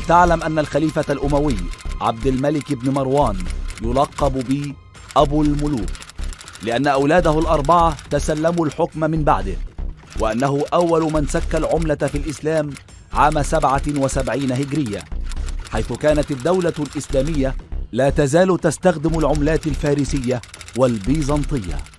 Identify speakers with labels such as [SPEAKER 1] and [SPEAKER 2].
[SPEAKER 1] تعلم أن الخليفة الأموي عبد الملك بن مروان يلقب ب أبو الملوك، لأن أولاده الأربعة تسلموا الحكم من بعده، وأنه أول من سك العملة في الإسلام عام 77 هجرية، حيث كانت الدولة الإسلامية لا تزال تستخدم العملات الفارسية والبيزنطية.